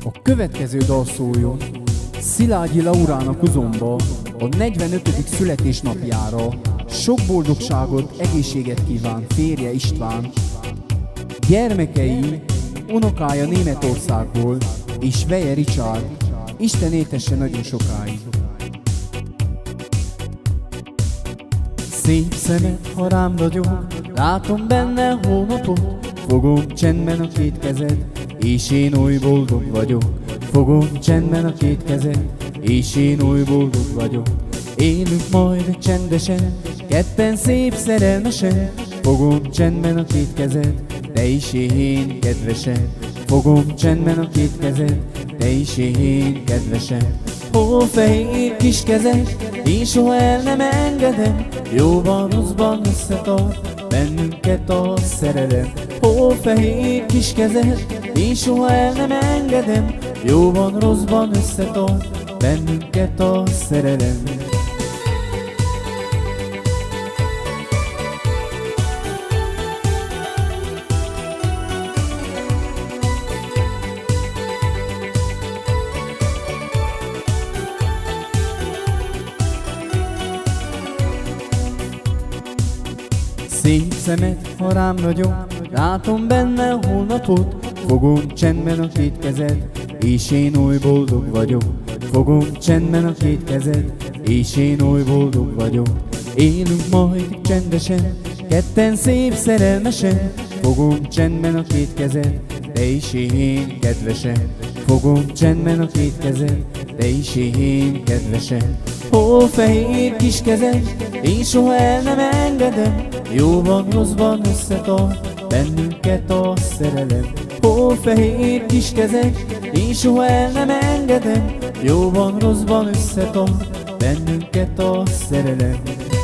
A következő dal szóljon Szilágyi Laurának Uzomba a 45. születésnapjára. Sok boldogságot, egészséget kíván férje István. Gyermekei, unokája Németországból és Veje Richard. Isten éltesse nagyon sokáig. Szép szemed, ha rám ragyog, látom benne a hónapot. Fogom csendben a két kezed, és én oly boldog vagyok. Fogom csendben a két kezed, és én oly boldog vagyok. Élünk majd csendesen, ketten szép szerelmesen. Fogom csendben a két kezed, te is én kedvesen. Fogom csendben a két kezed, te is én kedvesen. Hófehér kis kezed, én soha el nem engedem. Jóban, rosszban összetart bennünket a szerelem. Hófehér kis kezed, én soha el nem engedem. Jóban, rosszban összetart bennünket a szerelem. Szép szemed, ha rám ragyog, látom benne a holnapot. Fogom csendben a két kezed, és én oly boldog vagyok. Fogom csendben a két kezed, és én oly boldog vagyok. Élünk majd csendesen, ketten szép szerelmesen. Fogom csendben a két kezed, te is én kedvesen. Fogom csendben a két kezed, te is én kedvesen. Hófehér kis kezed, én soha el nem engedem. Jóban, rosszban összetart bennünket a szerelem. Hófehér kis kezed, én soha el nem engedem. Jóban, rosszban összetart bennünket a szerelem.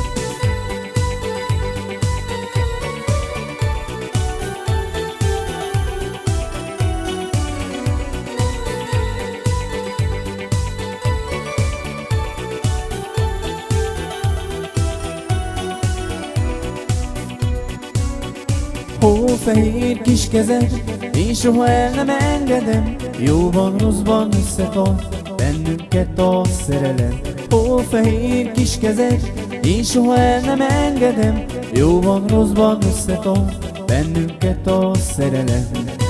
Hófehér kis kezed, én soha el nem engedem. Jóban, rosszban összetart bennünket a szerelem. Hófehér kis kezed, én soha el nem engedem. Jóban, rosszban összetart bennünket a szerelem.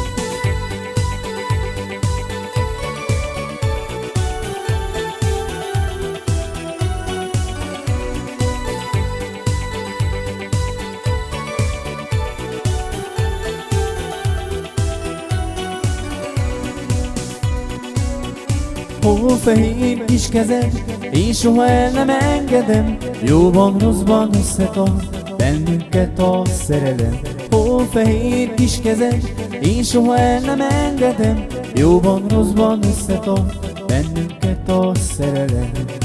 Hófehér kis kezed, én soha el nem engedem. Jóban, rosszban összetart bennünket a szerelem. Hófehér kis kezed, én soha el nem engedem. Jóban, rosszban összetart bennünket a szerelem.